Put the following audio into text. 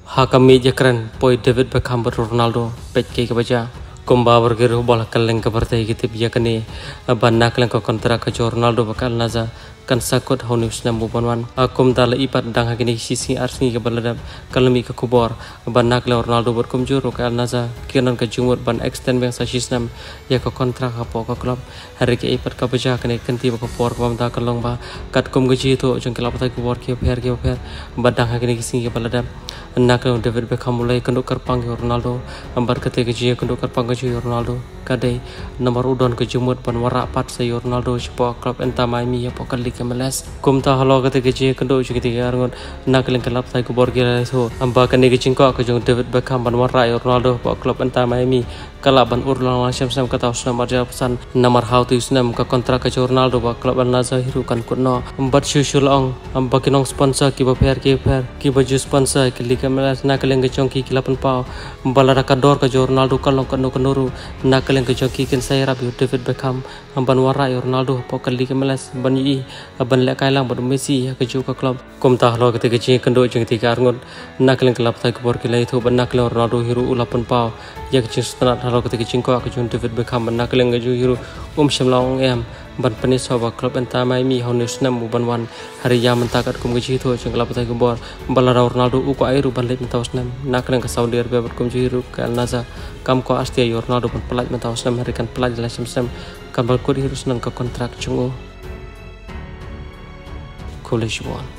Hakami jakran poi David Beckham ber Ronaldo pej ke baca komba bergeru bola kaleng ke partai kita biakani banak leng ko kontrak ke Ronaldo bakal naza kan sakut honus nam bubanwan akum dala ipat dang hakini sisi arsni ke balada kalmi ke kubor banak le Ronaldo berkumjur ke naza kinan ke jumur ban extend bang sasis nam ya ke kontrak apo ke klub hari ke ipat ke baca kene kenti ke por ke bamda kalong ba kat kum gaji tu jeng kelap tai kubor ke per badang hakini sisi ke balada nak David Beckham mulai kenduk kerpang Ronaldo ambar ketika dia kenduk kerpang ke Ronaldo kadai nomor udon ke jumut ban warak pat say Ronaldo sepo klub enta Miami ya pokal Liga MLS kum ta halo ketika dia kenduk ketika arngon nak leng kelap tai ku bor gila so amba kan ke cingko ke jung David Beckham ban warak Ronaldo po klub enta Miami kala ban urlang sam kata usnam arja pesan nomor how tu usnam ke kontrak ke Ronaldo po klub an Nazar hiru kan kuno ambat syusul ong amba kinong sponsor ki baju sponsor ke Liga MLS nak leng ke chongki kilapan pau balara kador ke Ronaldo kalong kanuru nak leng ke chongki ken saya rabi David Beckham ban warak Ronaldo po ke Liga MLS ban yi ban lek kailang ban Messi ke ju ke klub kum ta halo ketika ji kendo jeng tiga arngon nak leng kelap tai ke bor ki lai thu ban nak leng Ronaldo hiru ulapan pau ya ke strat halo ketika cingko ke jung David Beckham ban nak leng ke ju hiru shamlong em ban penis soba klub enta Miami honus nam ban wan hari ya mentakat kum gaji tu jeng kelap tai ke bor balara Ronaldo uko airu ban lek mentaus nam nak leng ke Saudi Arabia ber kum ju hiru ke Al Nassr kam ko astia Ronaldo ban pelaj mentaus nam hari kan pelaj la sam kan bal ko hiru senang ke kontrak chungu College one.